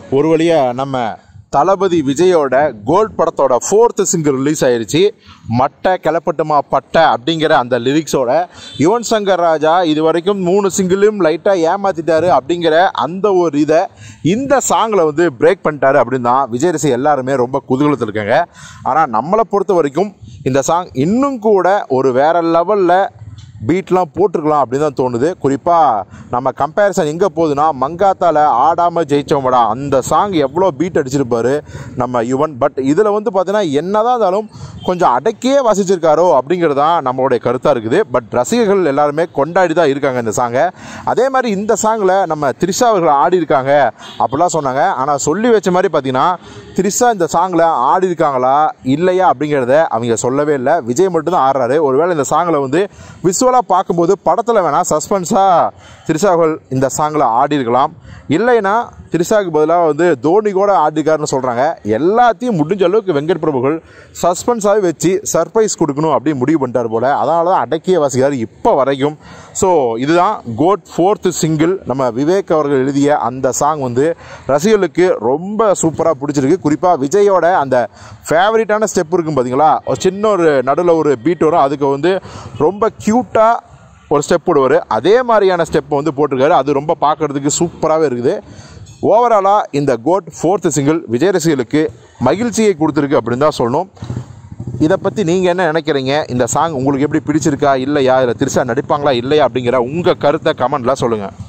ஒரு வழியாக நம்ம தளபதி விஜயோட கோல்ட் படத்தோட 4th சிங்கிள் ரிலீஸ் ஆயிடுச்சு. மட்டை கிளப்பட்டுமா பட்டை அப்படிங்கிற அந்த லிரிக்ஸோட யுவன் சங்கர் ராஜா இது வரைக்கும் 3 சிங்கிளையும் லைட்டாக ஏமாற்றிட்டாரு அப்படிங்கிற அந்த ஒரு இதை இந்த சாங்கில் வந்து பிரேக் பண்ணிட்டாரு அப்படின்னு தான் விஜய் ரசி எல்லாருமே ரொம்ப குதூகலத்தில் இருக்காங்க. ஆனால் நம்மளை பொறுத்த வரைக்கும் இந்த சாங் இன்னும் கூட ஒரு வேறு லெவலில் பீட்லாம் போட்டிருக்கலாம் அப்படின்னு தான் தோணுது. குறிப்பாக நம்ம கம்பேரிசன் எங்கே போகுதுன்னா, மங்காத்தால் ஆடாமல் ஜெயிச்சோம்டா அந்த சாங் எவ்வளோ பீட் அடிச்சிருப்பார் நம்ம யுவன். பட் இதில் வந்து பார்த்தீங்கன்னா என்ன தான் இருந்தாலும் கொஞ்சம் அடக்கியே வாசிச்சிருக்காரோ அப்படிங்கிறது தான் நம்மளுடைய கருத்தாக இருக்குது. பட் ரசிகர்கள் எல்லாருமே கொண்டாடி தான் இருக்காங்க இந்த சாங்கை. அதே மாதிரி இந்த சாங்கில் நம்ம த்ரிஷா அவர்கள் ஆடி இருக்காங்க அப்படிலாம் சொன்னாங்க. ஆனால் சொல்லி வச்ச மாதிரி பார்த்தீங்கன்னா த்ரிஷா இந்த சாங்கில் ஆடி இருக்காங்களா இல்லையா அப்படிங்கிறத அவங்க சொல்லவே இல்லை. விஜய் மட்டும்தான் ஆடுறாரு. ஒருவேளை இந்த சாங்கில் வந்து விசுவலாக பார்க்கும்போது படத்தில் வேணால் சஸ்பென்ஸாக த்ரிஷா அவர்கள் இந்த சாங்கில் ஆடி இருக்கலாம். இல்லைன்னா த்ரிஷாவுக்கு பதிலாக வந்து தோனி கூட ஆடிருக்காருன்னு சொல்கிறாங்க. எல்லாத்தையும் முடிஞ்ச அளவுக்கு வெங்கட் பிரபுகள் சஸ்பென்ஸாகவே வச்சு சர்ப்ரைஸ் கொடுக்கணும் அப்படின்னு முடிவு பண்ணிட்டார் போல். அதனால தான் அடக்கிய வாசிக்கிறார் இப்போ வரைக்கும். ஸோ இதுதான் கோட் 4th சிங்கிள். நம்ம விவேக் அவர்கள் எழுதிய அந்த சாங் வந்து ரசிகர்களுக்கு ரொம்ப சூப்பராக பிடிச்சிருக்கு. குறிப்பாக விஜயோட அந்த ஃபேவரட்டான ஸ்டெப் இருக்கும் பார்த்தீங்களா, ஒரு சின்ன ஒரு நடுவில் ஒரு பீட் வரும், அதுக்கு வந்து ரொம்ப க்யூட்டாக ஒரு ஸ்டெப் போடுவார். அதே மாதிரியான ஸ்டெப் வந்து போட்டிருக்காரு. அது ரொம்ப பார்க்குறதுக்கு சூப்பராகவே இருக்குது. ஓவராலாக இந்த கோட் 4th சிங்கிள் விஜய் ரசிகர்களுக்கு மகிழ்ச்சியை கொடுத்துருக்கு அப்படின்னு தான் சொல்லணும். இதை பற்றி நீங்கள் என்ன நினைக்கிறீங்க? இந்த சாங் உங்களுக்கு எப்படி பிடிச்சிருக்கா இல்லையா, இல்லை த்ரிஷா நடிப்பாங்களா இல்லையா அப்படிங்கிற உங்கள் கருத்தை கமெண்ட்டில் சொல்லுங்கள்.